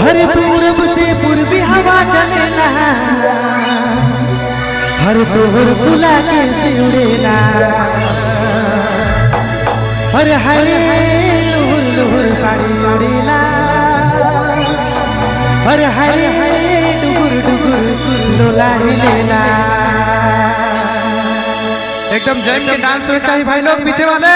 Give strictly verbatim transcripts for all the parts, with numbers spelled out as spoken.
हर पूरब से पूर्वी हवा चलेला, हर तोहर फुला के उड़ेला, हर हरे लुहुर लुहुर साड़ी उड़ेला, हर हरे डुगुर डुगुर डोला हिलेला। एकदम जैम के डांस में चाहिए भाई लोग पीछे वाले।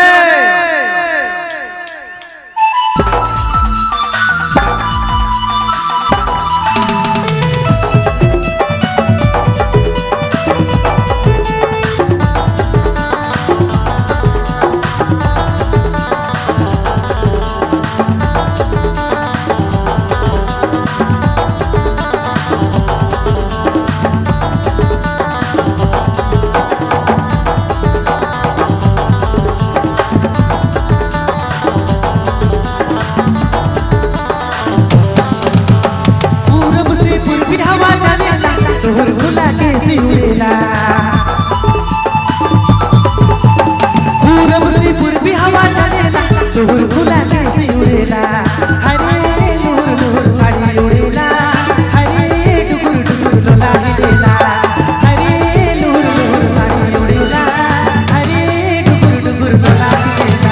तोहर फुला के उड़ेला, पूरब से पूर्वी हवा चलेला, तोहर फुला के उड़ेला, हरे लुहुर लुहुर साड़ी उड़ेला, हरे डुगुर डुगुर डोला हिलेला, हरे लुहुर लुहुर साड़ी उड़ेला, हरे डुगुर डुगुर डोला हिलेला।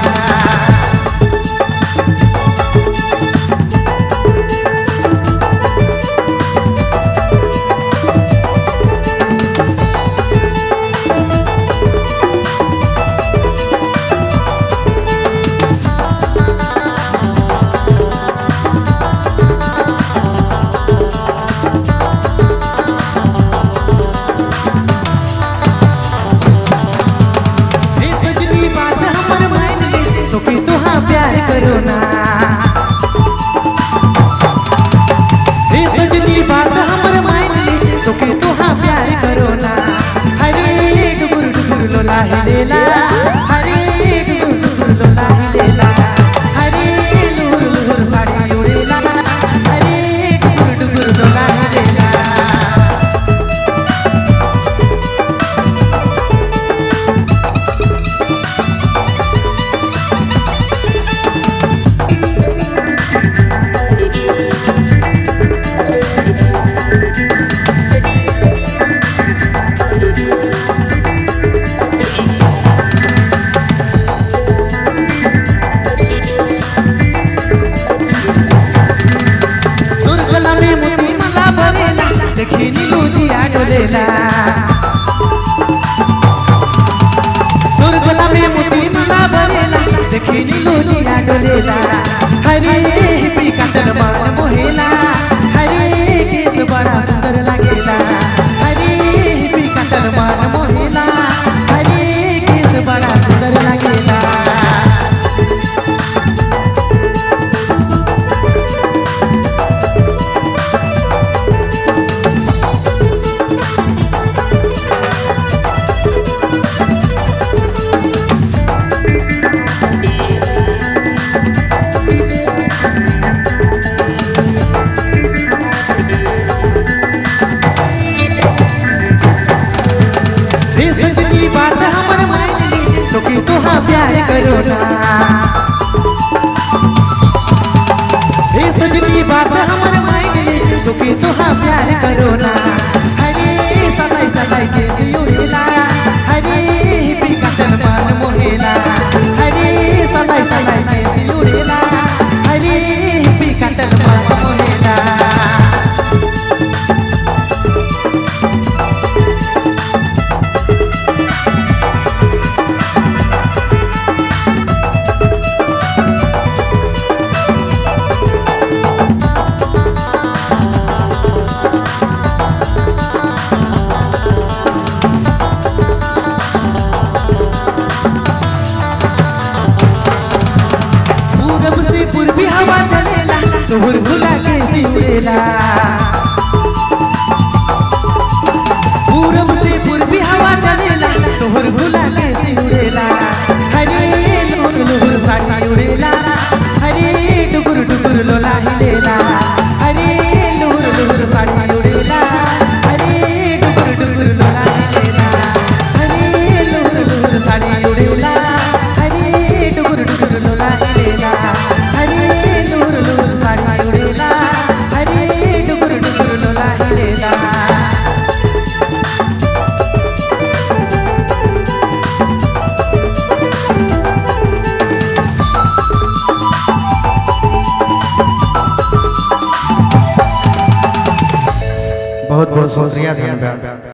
प्यार करो ना, सजनी बात हमर मायने तो कि तुहा प्यार करो ना, हरे डुगुर डुगुर लोला हिलेला, हरे डुगुर डुगुर लोला हिलेला, हरे लुहुर लुहुर साड़ी उड़ेला, हरे डुगुर डुगुर लोला हिलेला। देखी नीलू जिया डोलेला, दुर्गला में मोती माला बरेला, देखी नीलू जिया डोलेला, हरे हिपी कटन मन मोहेला, हरे केस बड़ा सुंदर लागेला, हरे हिपी कटन मन मोहेला, हरे केस बड़ा सुंदर लागेला। सजनी बात हमर मायने तो कि तुहा प्यार करो ना, हे सजनी बात हमर मायने तो कि तुहा प्यार करो ना, हरे सदाई सदाई के उड़ेला, हरे हिपी कटन मन मोहेला, हरे सदाई सदाई के उड़ेला, हरे हिपी कटन मन मोहेला। पूर्वी हवा चलेला, तोहर फुला के उड़ेला, पूरब से पूर्वी हवा चलेला, तोहर फुला के उड़ेला, हरे लुहुर लुहुर साड़ी उड़ेला, हरे डुगुर डुगुर लोला हिलेला, हरे लुहुर लुहुर साड़ी उड़ेला, हरे डुगुर डुगुर लोला हिलेला, हरे लुहुर लुहुर साड़ी उड़ेला, हरे डुगुर डुगुर लोला हिलेला, हरे लुहुर लुहुर साड़ी उड़ेला, हरे लोला हिलेला। बहुत बहुत शुक्रिया, धन्यवाद।